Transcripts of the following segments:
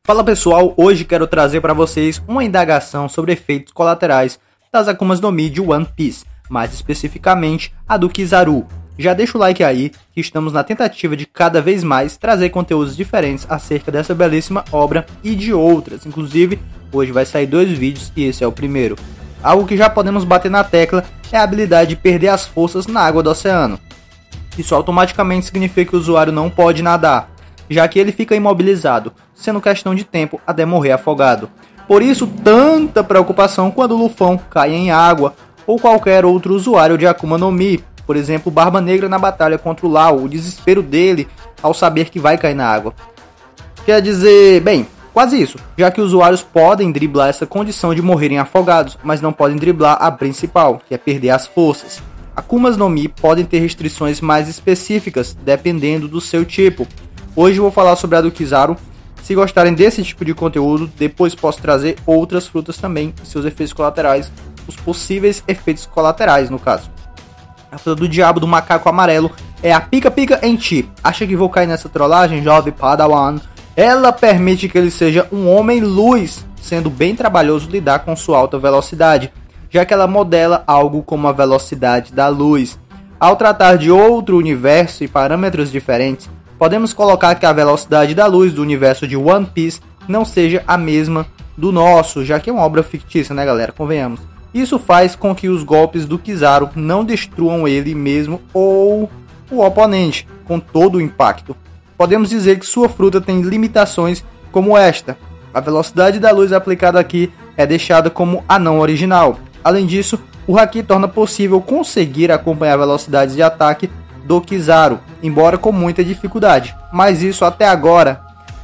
Fala pessoal, hoje quero trazer para vocês uma indagação sobre efeitos colaterais das Akumas no Mi de One Piece, mais especificamente a do Kizaru. Já deixa o like aí, que estamos na tentativa de cada vez mais trazer conteúdos diferentes acerca dessa belíssima obra e de outras. Inclusive, hoje vai sair 2 vídeos e esse é o primeiro. Algo que já podemos bater na tecla é a habilidade de perder as forças na água do oceano. Isso automaticamente significa que o usuário não pode nadar, já que ele fica imobilizado, sendo questão de tempo até morrer afogado. Por isso, tanta preocupação quando o Luffy cai em água, ou qualquer outro usuário de Akuma no Mi, por exemplo, Barba Negra na batalha contra o Lau, o desespero dele ao saber que vai cair na água. Quer dizer, bem, quase isso, já que usuários podem driblar essa condição de morrerem afogados, mas não podem driblar a principal, que é perder as forças. Akumas no Mi podem ter restrições mais específicas, dependendo do seu tipo. Hoje eu vou falar sobre a do Kizaru. Se gostarem desse tipo de conteúdo, depois posso trazer outras frutas também e seus efeitos colaterais, os possíveis efeitos colaterais no caso. A fruta do diabo do macaco amarelo é a Pica Pica em Ti. Acha que vou cair nessa trollagem, jovem Padawan? Ela permite que ele seja um homem-luz, sendo bem trabalhoso lidar com sua alta velocidade, já que ela modela algo como a velocidade da luz. Ao tratar de outro universo e parâmetros diferentes, podemos colocar que a velocidade da luz do universo de One Piece não seja a mesma do nosso, já que é uma obra fictícia, né galera? Convenhamos. Isso faz com que os golpes do Kizaru não destruam ele mesmo ou o oponente, com todo o impacto. Podemos dizer que sua fruta tem limitações como esta. A velocidade da luz aplicada aqui é deixada como a não original. Além disso, o Haki torna possível conseguir acompanhar velocidades de ataque do Kizaru, embora com muita dificuldade. Mas isso até agora,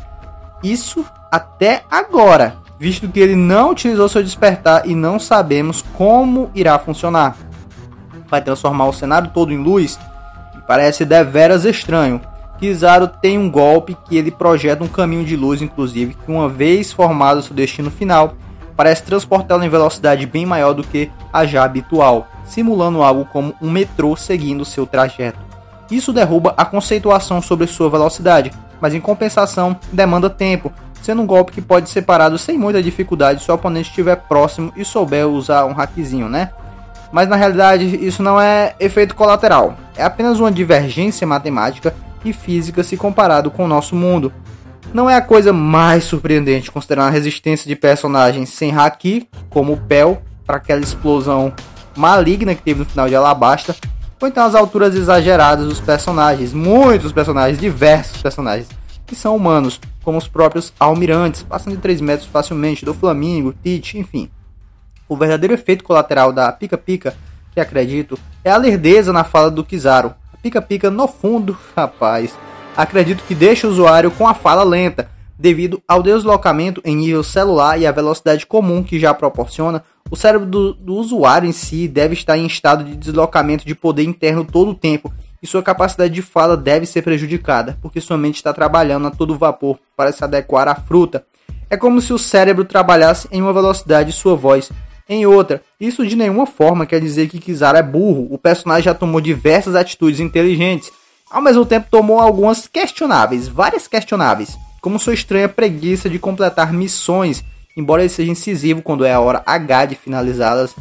visto que ele não utilizou seu despertar e não sabemos como irá funcionar. Vai transformar o cenário todo em luz? Parece deveras estranho. Kizaru tem um golpe que ele projeta um caminho de luz, inclusive, que uma vez formado seu destino final, parece transportá-lo em velocidade bem maior do que a já habitual, simulando algo como um metrô seguindo seu trajeto. Isso derruba a conceituação sobre sua velocidade, mas em compensação demanda tempo, sendo um golpe que pode ser parado sem muita dificuldade se o oponente estiver próximo e souber usar um hackzinho, né? Mas na realidade isso não é efeito colateral, é apenas uma divergência matemática e física se comparado com o nosso mundo. Não é a coisa mais surpreendente considerando a resistência de personagens sem haki, como o Pel, para aquela explosão maligna que teve no final de Alabasta, ou então as alturas exageradas dos personagens, muitos personagens, diversos personagens, que são humanos, como os próprios almirantes, passando de 3 metros facilmente, do Flamingo, Tite, enfim. O verdadeiro efeito colateral da Pica Pica, que acredito, é a lerdeza na fala do Kizaru. A Pica Pica, no fundo, rapaz, acredito que deixa o usuário com a fala lenta, devido ao deslocamento em nível celular e a velocidade comum que já proporciona. O cérebro do usuário em si deve estar em estado de deslocamento de poder interno todo o tempo, e sua capacidade de fala deve ser prejudicada, porque sua mente está trabalhando a todo vapor para se adequar à fruta. É como se o cérebro trabalhasse em uma velocidade e sua voz em outra. Isso de nenhuma forma quer dizer que Kizaru é burro. O personagem já tomou diversas atitudes inteligentes, ao mesmo tempo tomou algumas questionáveis, várias questionáveis, como sua estranha preguiça de completar missões, embora ele seja incisivo quando é a hora H de finalizá-las.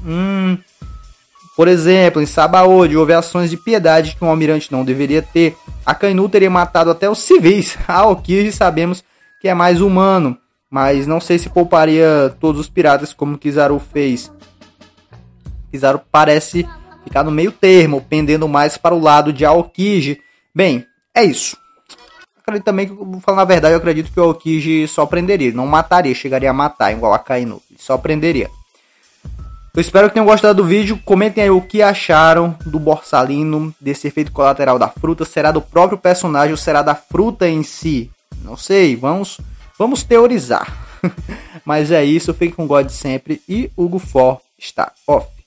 Por exemplo, em Sabaody houve ações de piedade que um almirante não deveria ter. Akainu teria matado até os civis. A Aokiji sabemos que é mais humano, mas não sei se pouparia todos os piratas como Kizaru fez. Kizaru parece ficar no meio termo, pendendo mais para o lado de Aokiji. Bem, é isso. Acredito também que, vou falar na verdade, eu acredito que o Aokiji só prenderia, ele não mataria, chegaria a matar igual a Akainu, ele só prenderia. Eu espero que tenham gostado do vídeo, comentem aí o que acharam do Borsalino, desse efeito colateral da fruta, será do próprio personagem ou será da fruta em si? Não sei, vamos teorizar. Mas é isso, fique com God sempre e Hugo For está off.